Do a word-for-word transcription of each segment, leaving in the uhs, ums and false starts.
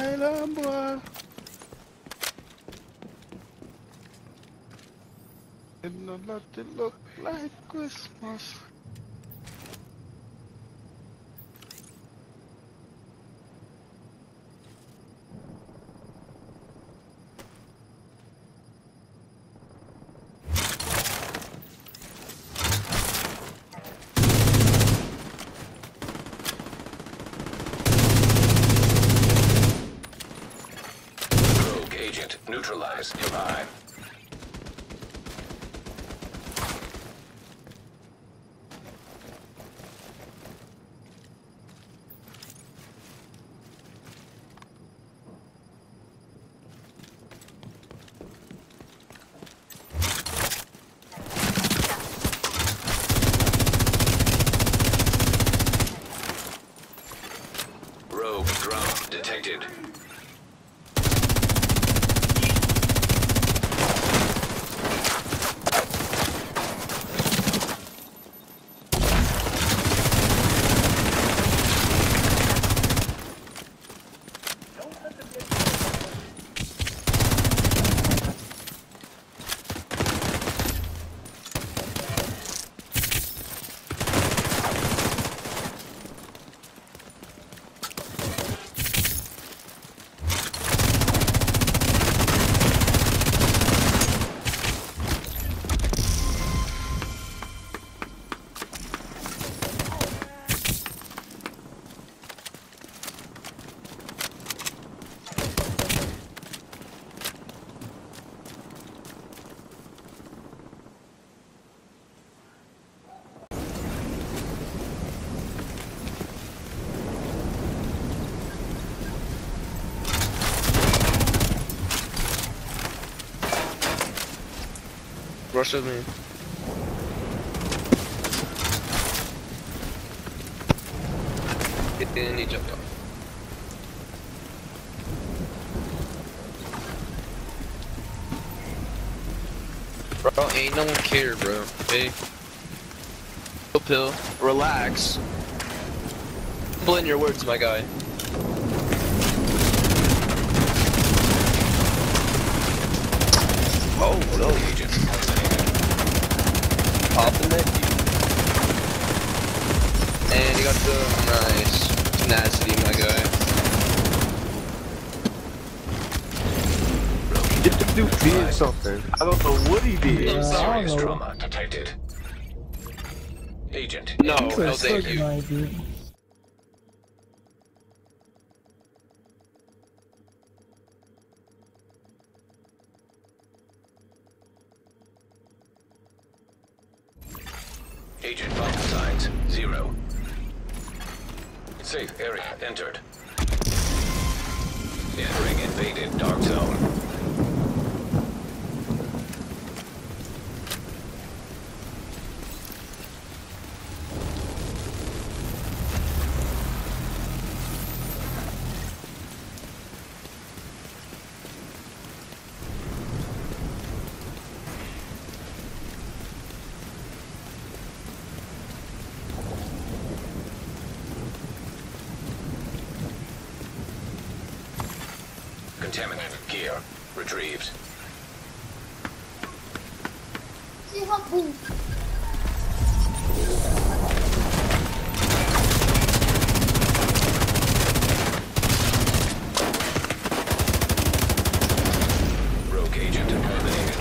island, boy. It no nothing look like Christmas. Rogue agent neutralized nearby. Rogue drone detected. Rush with me. And he jumped off. Bro, ain't no one care, bro. Okay? Pill, pill. Relax. Blend your words, my guy. Oh, no. Agent. Pop the neck. And you got the nice tenacity, my guy. This dude did something. I don't know what he did. Yeah, I Serious don't know. trauma detected. Agent. No, He no, could've thank you. scrutinized it. Agent vital signs zero. Safe area entered. Entering invaded dark zone. Contaminated gear retrieved. Rogue agent eliminated.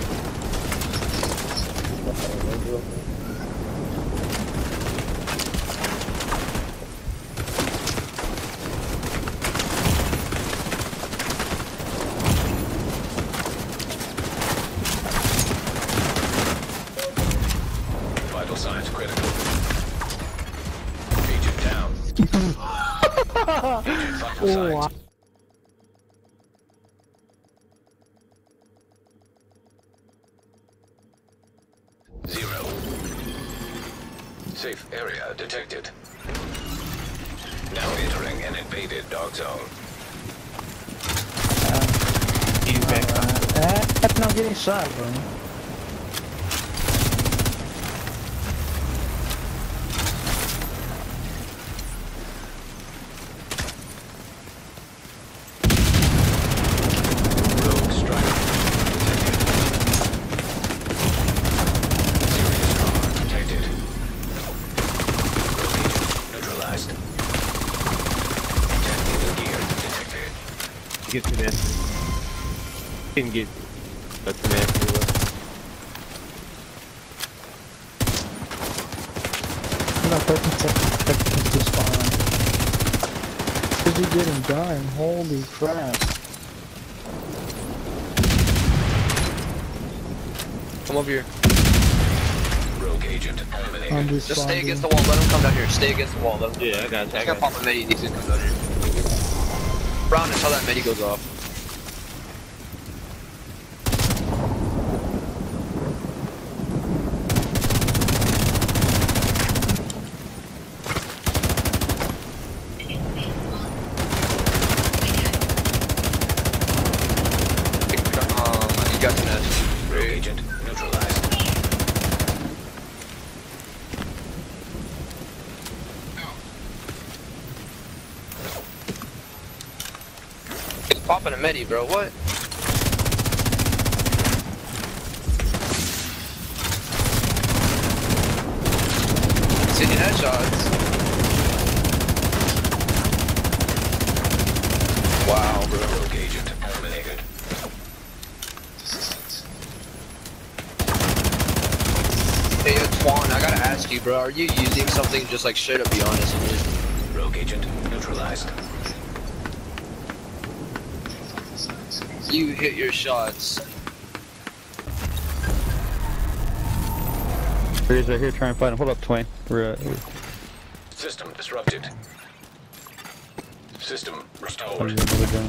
Vital signs critical. Agent down. Agent vital Oh, signs. wow. Zero. Safe area detected. Now entering an invaded dark zone. You back uh, That's not getting shot, bro. get to that. Didn't get but to that. I'm not fucking technical to spawn. Cause he didn't die. Holy crap. Come over here. Rogue agent I'm eliminated. just Just stay spawning. against the wall. Let him come down here. Stay against the wall. Let him. Yeah, I got you. I Just gotta got pop a medi. He needs to come down here. Brown until that medi goes off. Um, you got the net. Rogue agent neutralized. He's popping a medi, bro. What? Sitting headshots. Wow, bro. Rogue agent eliminated. Hey, yo, Twan, I gotta ask you, bro. Are you using something? Just like straight up, be honest with me. Rogue agent neutralized. You hit your shots. Here he is right here trying to find him. Hold up, Twain. We're, uh, we're System disrupted. System finding restored. another gun.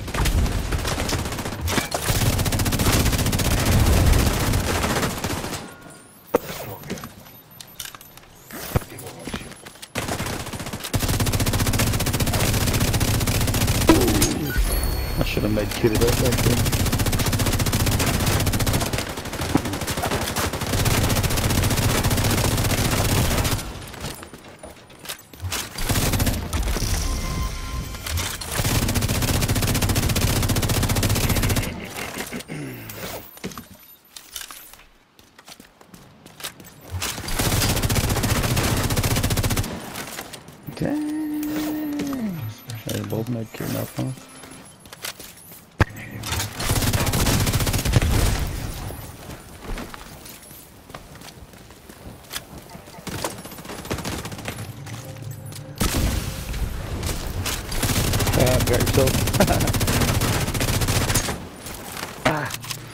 I should have made kitted up back there. Dang. They both made kitted up, huh? Ah, got yourself. Ah.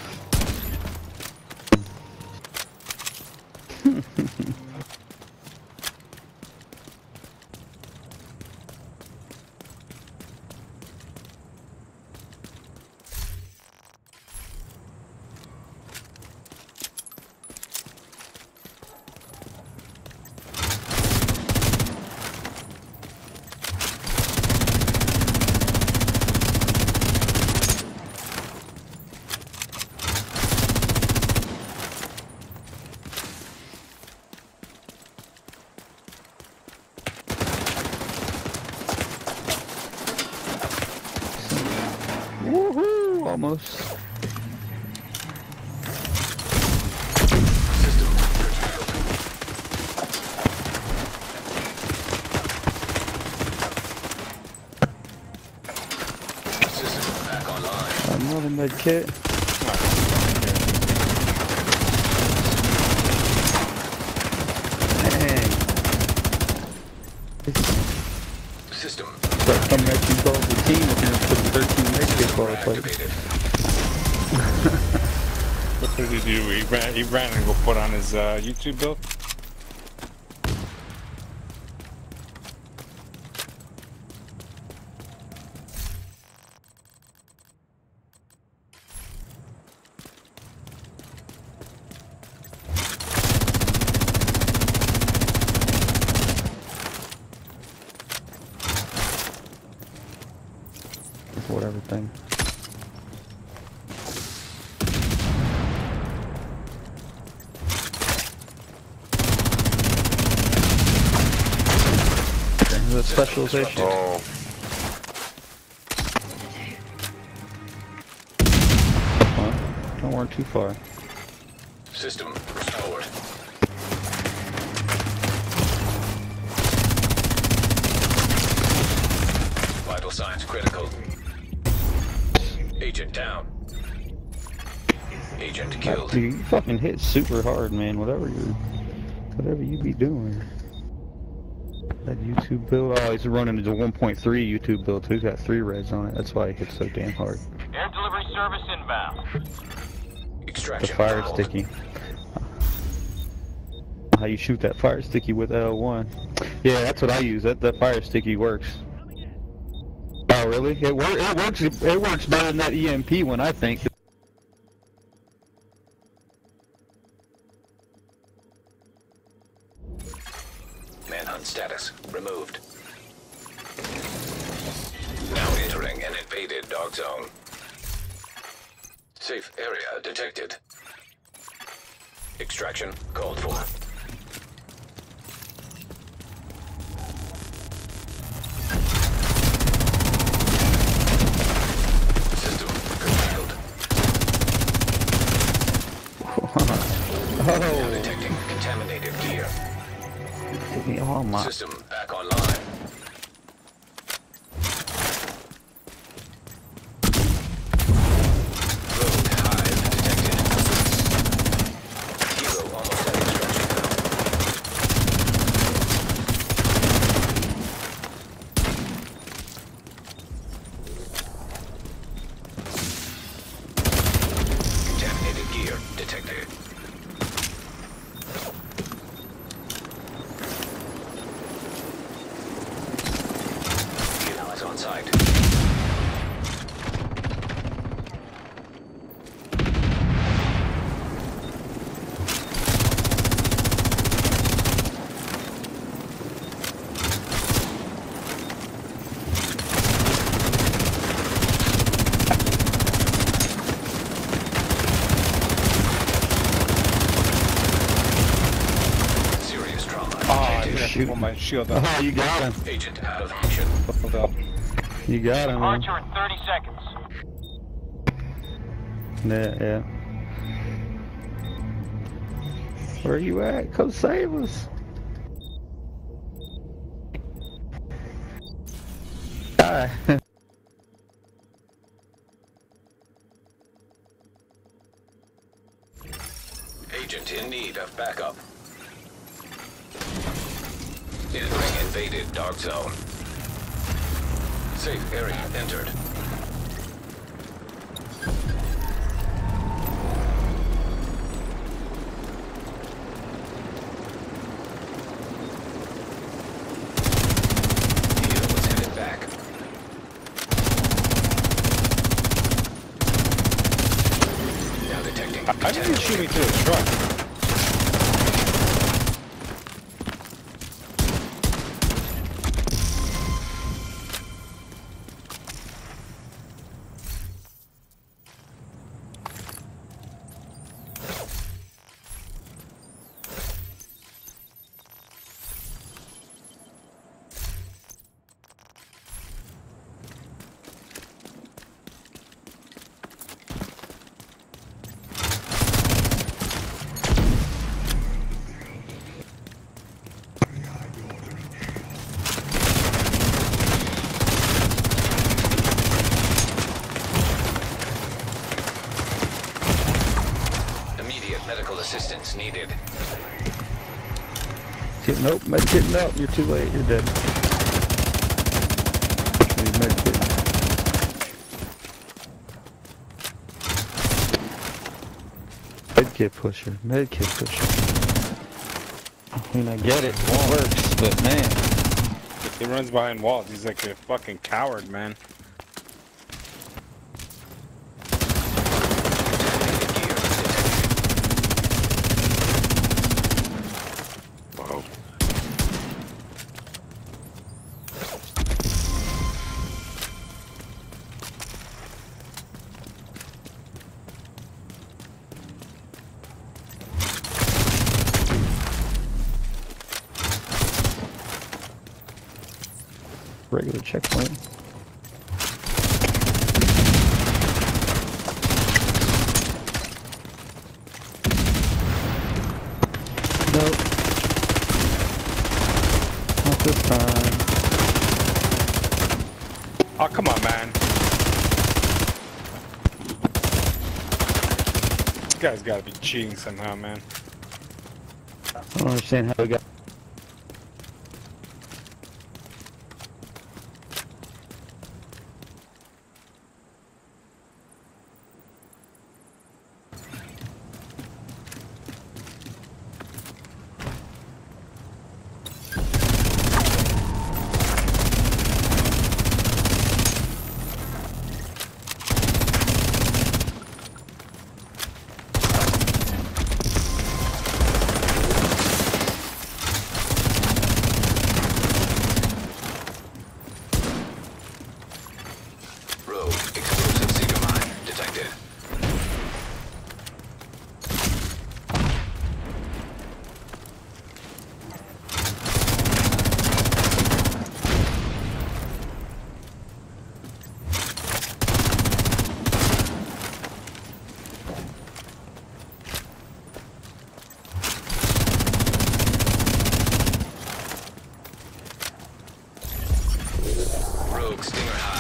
Woohoo! Almost. System back online. Another med kit. Dang. System Start coming at you both the team and then put thirteen med kits all the place. activated. What did he do? He ran, he ran and go put on his uh, YouTube build? Whatever thing. The specialization. Oh. Huh? Don't work too far. System restored. Vital signs critical. Agent down. Agent killed. Dude, you fucking hit super hard, man. Whatever you, whatever you be doing. That YouTube build, oh, he's running the one point three YouTube build too. He's got three reds on it. That's why he hits so damn hard. Air delivery service inbound. The Extraction fire failed. sticky. How you shoot that fire sticky with L one? Yeah, that's what I use. That that fire sticky works. Oh really? It, wor it works. It works better than that E M P one, I think. Manhunt status removed. Now entering an invaded dog zone. Safe area detected. Extraction called for. System curtailed. Now Oh, detecting contaminated gear. give me all my. System back online. Rogue hive detected. Hero almost at extraction now. Contaminated gear detected. Helo is on site. Serious trauma Oh, I detected. think I Shoot. put my shield up. Oh, you got him. Agent out of action. Hold up. You got him, man. Departure in thirty seconds. Yeah, yeah. Where are you at? Come save us. Die. Agent in need of backup. Entering invaded dark zone. Safe area entered. Helo is headed back. Now detecting. I didn't shoot me to the truck. Immediate medical assistance needed. Get, nope, medkit, nope, you're too late, you're dead. Need medkit. Medkit pusher, medkit pusher. I mean, I get it, it works, but man. He runs behind walls. He's like a fucking coward, man. Whoa. Regular checkpoint. Nope. Not this time. Oh, come on, man. guy's gotta be cheating somehow, man. I don't understand how we got. Rogue, explosive Seeker mine detected. Rogue, Stinger high.